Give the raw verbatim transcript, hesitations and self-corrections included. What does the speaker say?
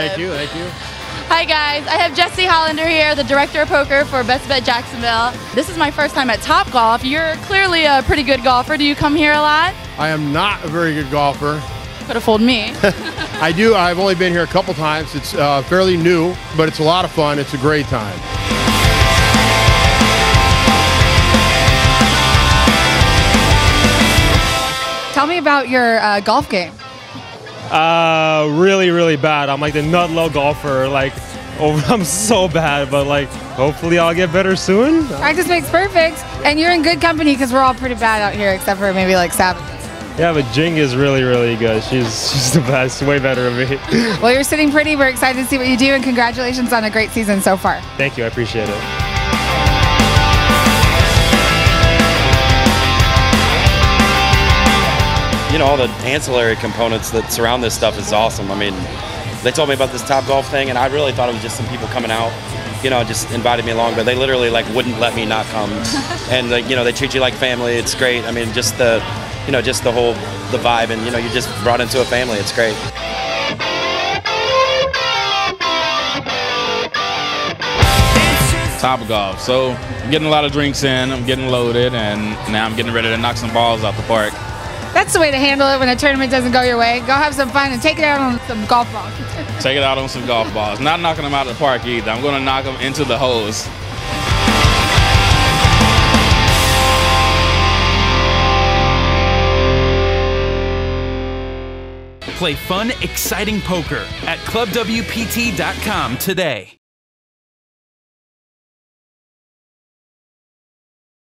Thank you, thank you. Hi guys, I have Jesse Hollander here, the Director of Poker for bestbet Jacksonville. This is my first time at Topgolf. You're clearly a pretty good golfer. Do you come here a lot? I am not a very good golfer. Could have fooled me. I do, I've only been here a couple times. It's uh, fairly new, but it's a lot of fun. It's a great time. Tell me about your uh, golf game. Uh, really, really bad. I'm like the nut low golfer. Like, oh, I'm so bad, but like, hopefully I'll get better soon. Practice makes perfect, and you're in good company because we're all pretty bad out here, except for maybe like Savage. Yeah, but Jing is really, really good. She's she's the best, way better than me. Well, you're sitting pretty. We're excited to see what you do, and congratulations on a great season so far. Thank you, I appreciate it. You know, all the ancillary components that surround this stuff is awesome. I mean, they told me about this Topgolf thing, and I really thought it was just some people coming out, you know, just invited me along, but they literally, like, wouldn't let me not come. And, like, you know, they treat you like family. It's great. I mean, just the, you know, just the whole, the vibe, and, you know, you're just brought into a family. It's great. Topgolf. So I'm getting a lot of drinks in, I'm getting loaded, and now I'm getting ready to knock some balls out the park. That's the way to handle it when a tournament doesn't go your way. Go have some fun and take it out on some golf balls. Take it out on some golf balls. Not knocking them out of the park either. I'm going to knock them into the hose. Play fun, exciting poker at club W P T dot com today.